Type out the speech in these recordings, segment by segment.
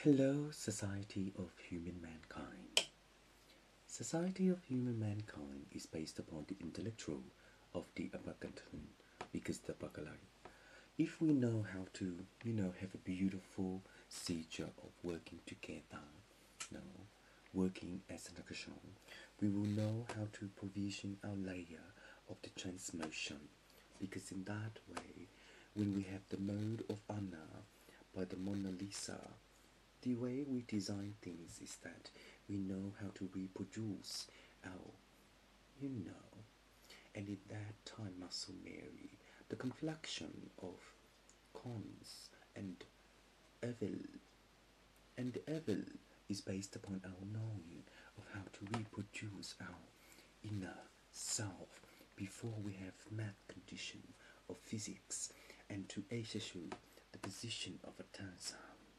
Hello, Society of Human Mankind. Society of Human Mankind is based upon the intellectual of the Abakatan because the Bakalai. If we know how to, have a beautiful procedure of working together, working as an action, we will know how to provision our layer of the transmotion because in that way, when we have the mode of Anna by the Mona Lisa, the way we design things is that we know how to reproduce our, and in that time, Muscle Mary, the conflection of cons and evil, and the evil is based upon our knowing of how to reproduce our inner self before we have math condition of physics and to issue the position of a tensor.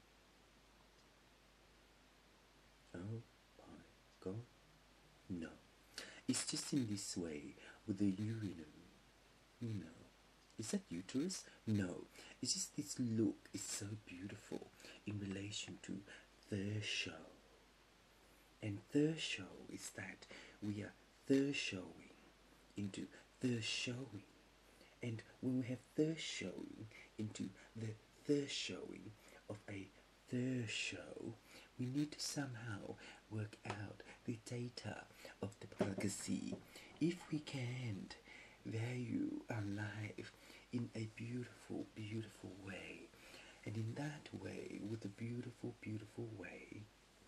Oh my god, no. It's just in this way with the urinum. No. Is that uterus? No. It's just this look is so beautiful in relation to the show. And the show is that we are the showing into the showing. And when we have the showing into the showing of a the show, we need to somehow work out the data of the privacy. If we can't value our life in a beautiful, beautiful way, and in that way, with a beautiful, beautiful way,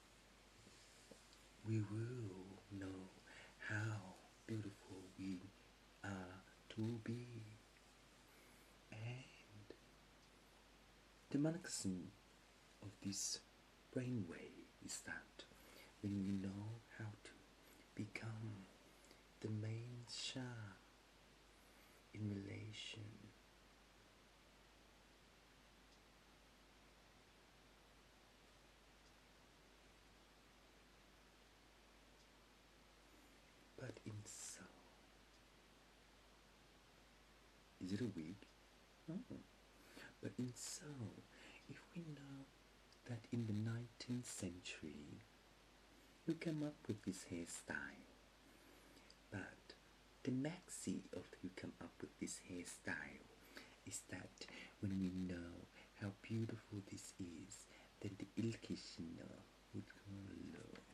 we will know how beautiful we are to be. And the mechanism of this brainwave is that when we know how to become the main sha in relation but in so is it a wig? No. But in so, if we know that in the 19th century we come up with this hairstyle, but the maxi of who come up with this hairstyle is that when we know how beautiful this is, then the Ilkishna would follow.